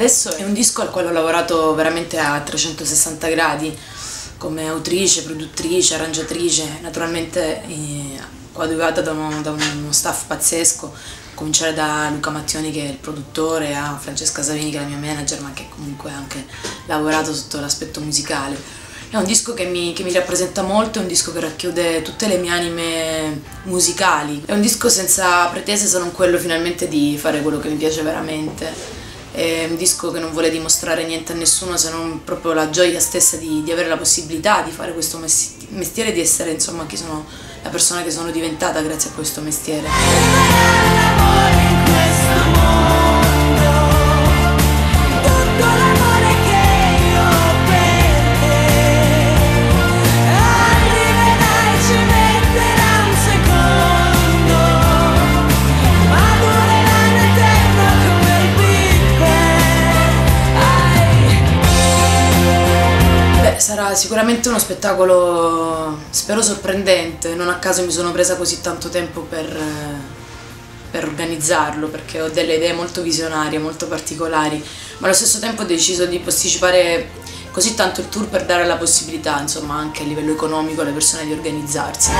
adesso è un disco al quale ho lavorato veramente a 360 gradi, come autrice, produttrice, arrangiatrice, naturalmente coadiuvata da uno staff pazzesco, a cominciare da Luca Mattioni che è il produttore, a Francesca Savini che è la mia manager, ma che comunque ha anche lavorato sotto l'aspetto musicale. È un disco che mi rappresenta molto, è un disco che racchiude tutte le mie anime musicali. È un disco senza pretese se non quello finalmente di fare quello che mi piace veramente. È un disco che non vuole dimostrare niente a nessuno se non proprio la gioia stessa di avere la possibilità di fare questo mestiere, di essere insomma chi sono, la persona che sono diventata grazie a questo mestiere. Sarà sicuramente uno spettacolo, spero, sorprendente. Non a caso mi sono presa così tanto tempo per organizzarlo, perché ho delle idee molto visionarie, molto particolari, ma allo stesso tempo ho deciso di posticipare così tanto il tour per dare la possibilità, insomma, anche a livello economico alle persone di organizzarsi.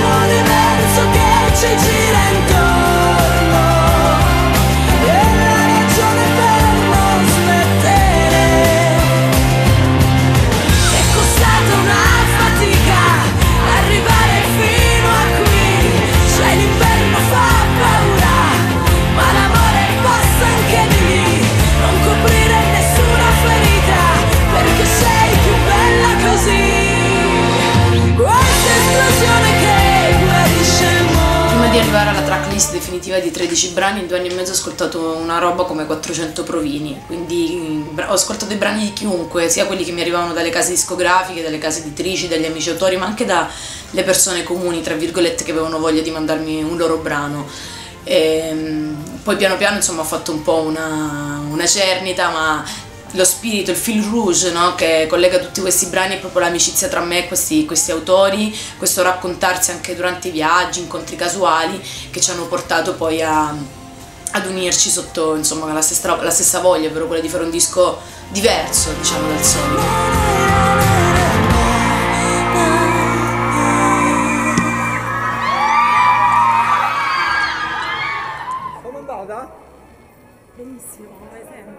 Di arrivare alla tracklist definitiva di 13 brani, in 2 anni e mezzo ho ascoltato una roba come 400 provini, quindi ho ascoltato i brani di chiunque, sia quelli che mi arrivavano dalle case discografiche, dalle case editrici, dagli amici autori, ma anche dalle persone comuni, tra virgolette, che avevano voglia di mandarmi un loro brano. Poi piano piano insomma ho fatto un po' una cernita, ma lo spirito, il fil rouge, no, che collega tutti questi brani è proprio l'amicizia tra me e questi autori, questo raccontarsi anche durante i viaggi, incontri casuali che ci hanno portato poi ad unirci sotto insomma la stessa voglia, ovvero quella di fare un disco diverso, diciamo, dal solito. Come è andata? Benissimo, come sempre.